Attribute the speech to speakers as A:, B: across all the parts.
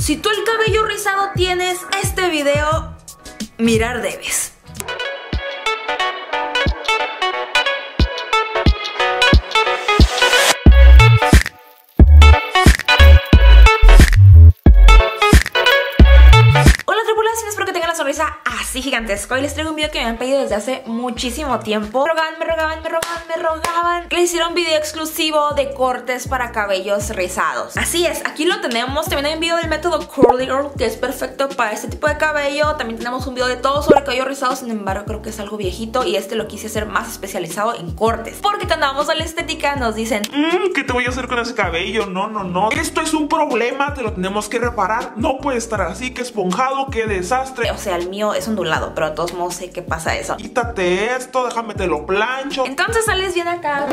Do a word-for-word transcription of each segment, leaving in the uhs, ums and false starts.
A: Si tú el cabello rizado tienes, este video mirar debes. Así gigantesco. Y les traigo un video que me han pedido desde hace muchísimo tiempo. Me rogaban, me rogaban, me rogaban, me rogaban que les hiciera un video exclusivo de cortes para cabellos rizados. Así es, aquí lo tenemos. También hay un video del método Curly Girl, que es perfecto para este tipo de cabello. También tenemos un video de todo sobre cabello rizado. Sin embargo, creo que es algo viejito y este lo quise hacer más especializado en cortes, porque cuando vamos a la estética nos dicen
B: mmm, ¿qué te voy a hacer con ese cabello? No, no, no, esto es un problema, te lo tenemos que reparar. No puede estar así, que esponjado, qué desastre.
A: O sea, el mío es ondulado, pero de todos modos sé que pasa eso.
B: Quítate esto, déjame te lo plancho.
A: Entonces sales bien acá,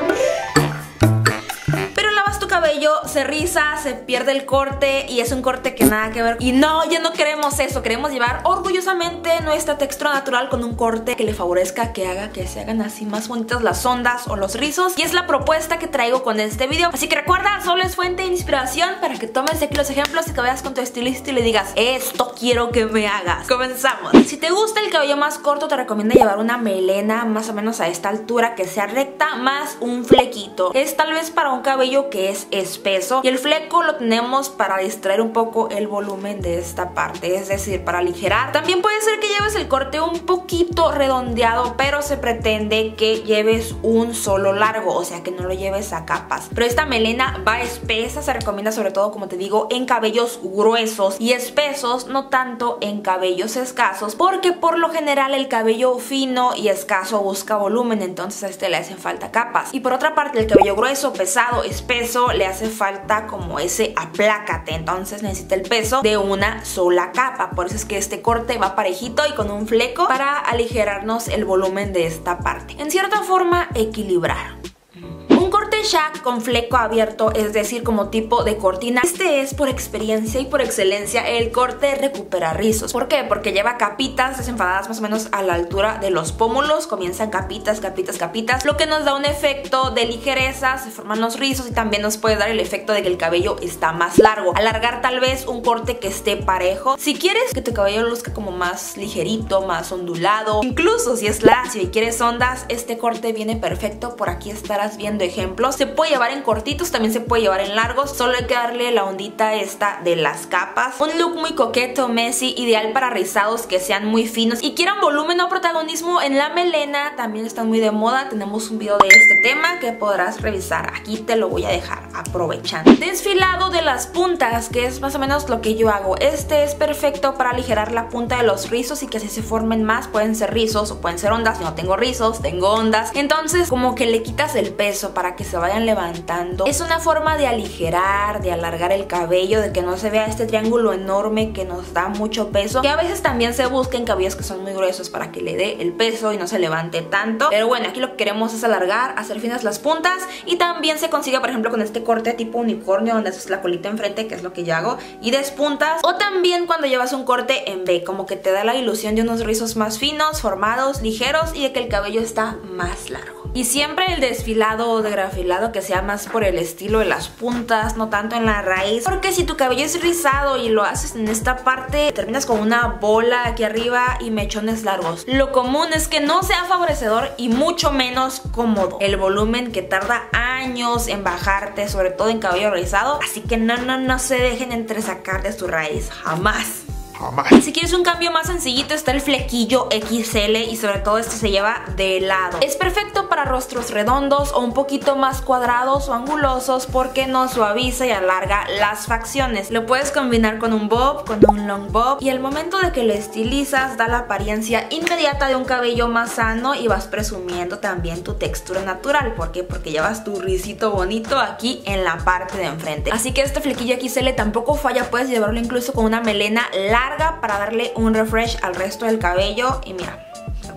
A: pero lavas tu cabello, se riza, se pierde el corte y es un corte que nada que ver. Y no, ya no queremos eso. Queremos llevar orgullosamente nuestra textura natural con un corte que le favorezca, que haga que se hagan así más bonitas las ondas o los rizos. Y es la propuesta que traigo con este video. Así que recuerda, solo es fuente de inspiración para que tomes de aquí los ejemplos y que vayas con tu estilista y le digas, esto quiero que me hagas. Comenzamos. Si te gusta el cabello más corto, te recomiendo llevar una melena más o menos a esta altura, que sea recta, más un flequito. Es tal vez para un cabello que es espeso, y el fleco lo tenemos para distraer un poco el volumen de esta parte, es decir, para aligerar. También puede ser que lleves el corte un poquito redondeado, pero se pretende que lleves un solo largo, o sea que no lo lleves a capas. Pero esta melena va espesa, se recomienda sobre todo, como te digo, en cabellos gruesos y espesos, no tanto en cabellos escasos, porque por lo general el cabello fino y escaso busca volumen, entonces a este le hacen falta capas. Y por otra parte, el cabello grueso, pesado, espeso, le hace falta como ese aplácate, entonces necesita el peso de una sola capa. Por eso es que este corte va parejito y con un fleco para aligerarnos el volumen de esta parte. En cierta forma, equilibrar. Un corte shack con fleco abierto, es decir, como tipo de cortina, este es por experiencia y por excelencia el corte recupera rizos. ¿Por qué? Porque lleva capitas desenfadadas más o menos a la altura de los pómulos, comienzan capitas, capitas, capitas, lo que nos da un efecto de ligereza, se forman los rizos y también nos puede dar el efecto de que el cabello está más largo. Alargar tal vez un corte que esté parejo. Si quieres que tu cabello luzca como más ligerito, más ondulado, incluso si es lacio y quieres ondas, este corte viene perfecto. Por aquí estarás viendo ejemplos. Se puede llevar en cortitos, también se puede llevar en largos, solo hay que darle la ondita esta de las capas. Un look muy coqueto, messy, ideal para rizados que sean muy finos y quieran volumen o protagonismo en la melena, también están muy de moda. Tenemos un video de este tema que podrás revisar, aquí te lo voy a dejar aprovechando. Desfilado de las puntas, que es más o menos lo que yo hago. Este es perfecto para aligerar la punta de los rizos y que así se formen más. Pueden ser rizos o pueden ser ondas. Yo no tengo rizos, tengo ondas, entonces como que le quitas el peso para que se vayan levantando. Es una forma de aligerar, de alargar el cabello, de que no se vea este triángulo enorme que nos da mucho peso, que a veces también se busca en cabellos que son muy gruesos para que le dé el peso y no se levante tanto. Pero bueno, aquí lo que queremos es alargar, hacer finas las puntas, y también se consigue por ejemplo con este corte tipo unicornio, donde haces la colita enfrente, que es lo que yo hago, y despuntas, o también cuando llevas un corte en V, como que te da la ilusión de unos rizos más finos, formados, ligeros, y de que el cabello está más largo. Y siempre el desfilado o degrafilado que sea más por el estilo de las puntas, no tanto en la raíz, porque si tu cabello es rizado y lo haces en esta parte, terminas con una bola aquí arriba y mechones largos. Lo común es que no sea favorecedor y mucho menos cómodo. El volumen que tarda años en bajarte, sobre todo en cabello rizado, así que no, no, no se dejen entresacar de su raíz, jamás. Si quieres un cambio más sencillito, está el flequillo equis ele, y sobre todo este se lleva de lado. Es perfecto para rostros redondos o un poquito más cuadrados o angulosos porque nos suaviza y alarga las facciones. Lo puedes combinar con un bob, con un long bob, y al momento de que lo estilizas da la apariencia inmediata de un cabello más sano y vas presumiendo también tu textura natural. ¿Por qué? Porque llevas tu risito bonito aquí en la parte de enfrente. Así que este flequillo equis ele tampoco falla, puedes llevarlo incluso con una melena larga para darle un refresh al resto del cabello. Y mira,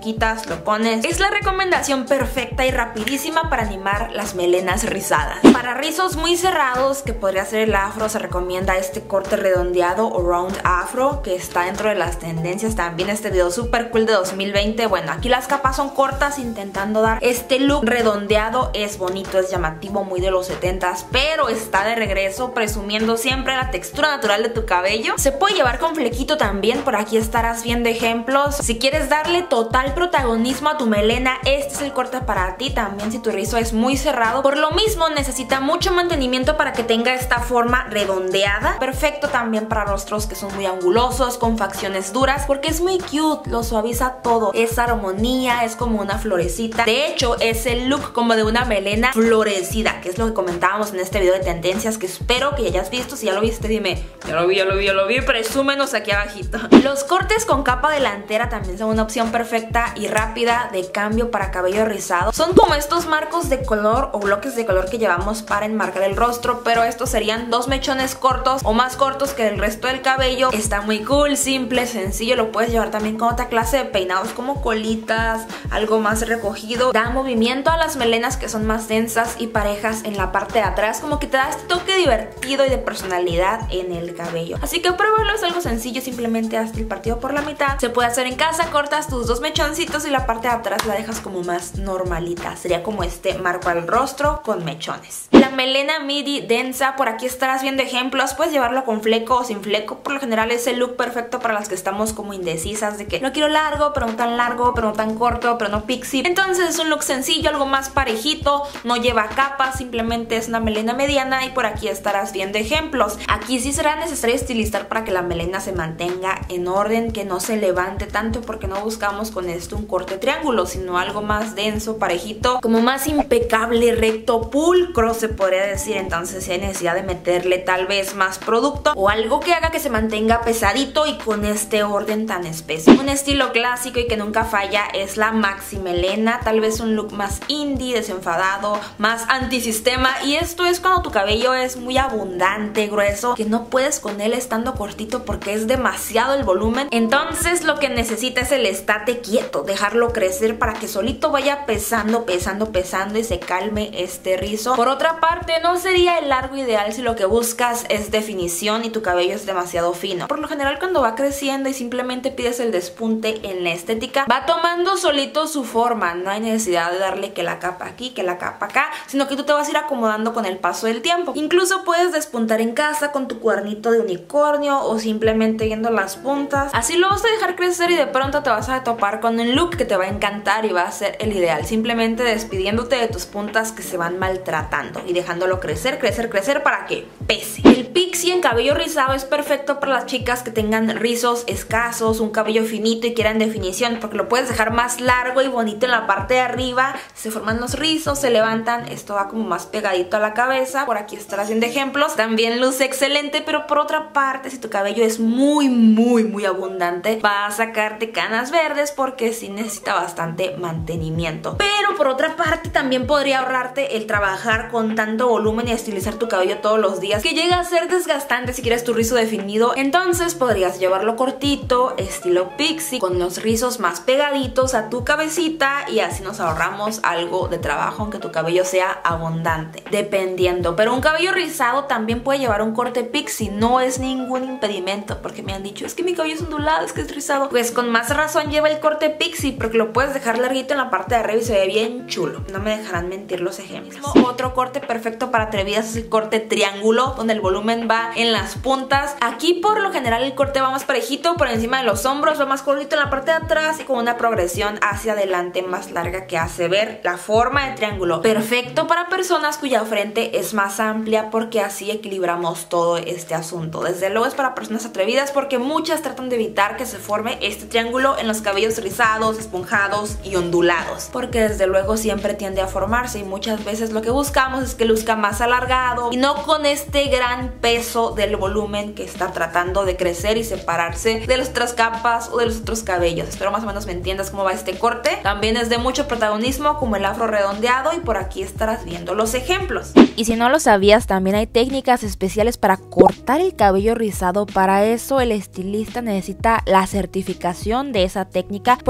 A: quitas, lo pones. Es la recomendación perfecta y rapidísima para animar las melenas rizadas. Para rizos muy cerrados, que podría ser el afro, se recomienda este corte redondeado o round afro, que está dentro de las tendencias también. Este video super cool de dos mil veinte. Bueno, aquí las capas son cortas, intentando dar este look redondeado. Es bonito, es llamativo, muy de los setentas, pero está de regreso, presumiendo siempre la textura natural de tu cabello. Se puede llevar con flequito también, por aquí estarás viendo ejemplos. Si quieres darle total protagonismo a tu melena, este es el corte para ti. También si tu rizo es muy cerrado, por lo mismo necesita mucho mantenimiento para que tenga esta forma redondeada. Perfecto también para rostros que son muy angulosos, con facciones duras, porque es muy cute, lo suaviza todo. Es armonía, es como una florecita. De hecho, es el look como de una melena florecida, que es lo que comentábamos en este video de tendencias, que espero que ya hayas visto. Si ya lo viste, dime, ya lo vi, ya lo vi, ya lo vi, presúmenos aquí abajito. Los cortes con capa delantera también son una opción perfecta y rápida de cambio para cabello rizado. Son como estos marcos de color o bloques de color que llevamos para enmarcar el rostro, pero estos serían dos mechones cortos o más cortos que el resto del cabello. Está muy cool, simple, sencillo. Lo puedes llevar también con otra clase de peinados como colitas, algo más recogido. Da movimiento a las melenas que son más densas y parejas en la parte de atrás, como que te da este toque divertido y de personalidad en el cabello. Así que pruébalo, es algo sencillo, simplemente hazte el partido por la mitad. Se puede hacer en casa, cortas tus dos mechoncitos y la parte de atrás la dejas como más normalita. Sería como este marco al rostro con mechones. La melena midi densa, por aquí estarás viendo ejemplos. Puedes llevarlo con fleco o sin fleco. Por lo general es el look perfecto para las que estamos como indecisas, de que no quiero largo, pero no tan largo, pero no tan corto, pero no pixie. Entonces es un look sencillo, algo más parejito, no lleva capas, simplemente es una melena mediana y por aquí estarás viendo ejemplos. Aquí sí será necesario estilizar para que la melena se mantenga en orden, que no se levante tanto, porque no buscamos con esto un corte triángulo, sino algo más denso, parejito, como más impecable, recto, pulcro se podría decir. Entonces si hay necesidad de meterle tal vez más producto o algo que haga que se mantenga pesadito y con este orden tan espeso. Un estilo clásico y que nunca falla es la maxi melena, tal vez un look más indie, desenfadado, más antisistema, y esto es cuando tu cabello es muy abundante, grueso, que no puedes con él estando cortito porque es demasiado el volumen. Entonces lo que necesita es el estate quieto, dejarlo crecer para que solito vaya pesando, pesando, pesando y se calme este rizo. Por otra parte, no sería el largo ideal si lo que buscas es definición y tu cabello es demasiado fino. Por lo general, cuando va creciendo y simplemente pides el despunte en la estética, va tomando solito su forma. No hay necesidad de darle que la capa aquí, que la capa acá, sino que tú te vas a ir acomodando con el paso del tiempo. Incluso puedes despuntar en casa con tu cuernito de unicornio o simplemente yendo las puntas. Así lo vas a dejar crecer y de pronto te vas a topar con un look que te va a encantar y va a ser el ideal. Simplemente despidiéndote de tus puntas que se van maltratando y dejándolo crecer, crecer, crecer para que pese. El pixie en cabello rizado es perfecto para las chicas que tengan rizos escasos, un cabello finito y quieran definición, porque lo puedes dejar más largo y bonito en la parte de arriba. Se forman los rizos, se levantan, esto va como más pegadito a la cabeza. Por aquí estarás haciendo ejemplos. También luce excelente, pero por otra parte, si tu cabello es muy, muy, muy abundante, va a sacarte canas verdes porque sí necesita bastante mantenimiento. Pero por otra parte, también podría ahorrarte el trabajar con tanto volumen y estilizar tu cabello todos los días, que llega a ser desgastante si quieres tu rizo definido. Entonces podrías llevarlo cortito, estilo pixie, con los rizos más pegaditos a tu cabecita, y así nos ahorramos algo de trabajo, aunque tu cabello sea abundante, dependiendo. Pero un cabello rizado también puede llevar un corte pixie, no es ningún impedimento, porque me han dicho, es que mi cabello es ondulado, es que es rizado. Pues con más razón lleva el corte pixie, porque lo puedes dejar larguito en la parte de arriba y se ve bien chulo. No me dejarán mentir los ejemplos. Otro corte perfecto para atrevidas es el corte triángulo, donde el volumen va en las puntas. Aquí por lo general el corte va más parejito por encima de los hombros, va más cortito en la parte de atrás y con una progresión hacia adelante más larga que hace ver la forma de triángulo. Perfecto para personas cuya frente es más amplia, porque así equilibramos todo este asunto. Desde luego es para personas atrevidas, porque muchas tratan de evitar que se forme este triángulo en los cabellos rizados, esponjados y ondulados, porque desde luego siempre tiende a formarse, y muchas veces lo que buscamos es que luzca más alargado y no con este gran peso del volumen que está tratando de crecer y separarse de las otras capas o de los otros cabellos. Espero más o menos me entiendas cómo va este corte. También es de mucho protagonismo como el afro redondeado, y por aquí estarás viendo los ejemplos.
C: Y si no lo sabías, también hay técnicas especiales para cortar el cabello rizado. Para eso el estilista necesita la certificación de esa técnica, porque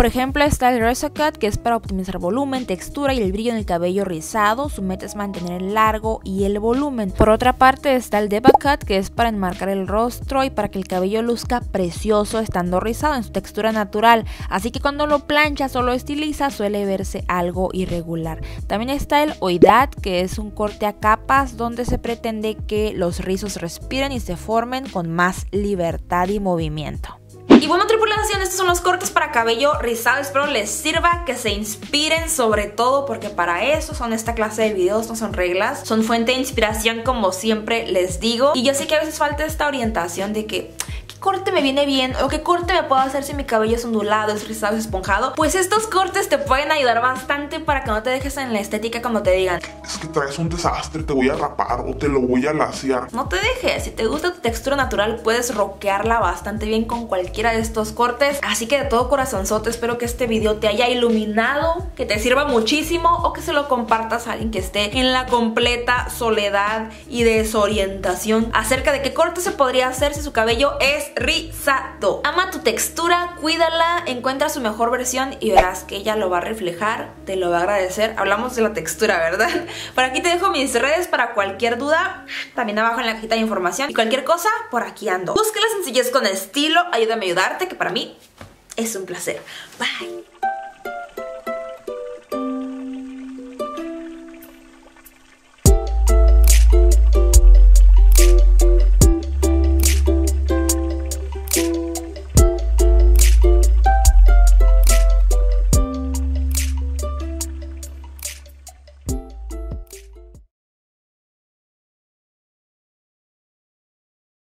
C: Por ejemplo, está el Razor Cut, que es para optimizar volumen, textura y el brillo en el cabello rizado. Su meta es mantener el largo y el volumen. Por otra parte está el Deba Cut, que es para enmarcar el rostro y para que el cabello luzca precioso estando rizado en su textura natural. Así que cuando lo planchas o lo estilizas suele verse algo irregular. También está el Oidat, que es un corte a capas donde se pretende que los rizos respiren y se formen con más libertad y movimiento.
A: Y bueno, tripulación, estos son los cortes para cabello rizado. Espero les sirva, que se inspiren, sobre todo porque para eso son esta clase de videos, no son reglas, son fuente de inspiración como siempre les digo. Y yo sé que a veces falta esta orientación de que ¿qué corte me viene bien? ¿O qué corte me puedo hacer si mi cabello es ondulado, es rizado, es esponjado? Pues estos cortes te pueden ayudar bastante para que no te dejes en la estética cuando te digan
B: es que traes un desastre, te voy a rapar o te lo voy a lasear.
A: No te dejes, si te gusta tu textura natural puedes rockearla bastante bien con cualquiera de estos cortes. Así que de todo corazonzote espero que este video te haya iluminado, que te sirva muchísimo o que se lo compartas a alguien que esté en la completa soledad y desorientación acerca de qué corte se podría hacer si su cabello es rizado. Ama tu textura, cuídala, encuentra su mejor versión y verás que ella lo va a reflejar, te lo va a agradecer. Hablamos de la textura, ¿verdad? Por aquí te dejo mis redes para cualquier duda, también abajo en la cajita de información, y cualquier cosa, por aquí ando. Busca la sencillez con estilo, ayúdame a ayudarte, que para mí es un placer. Bye.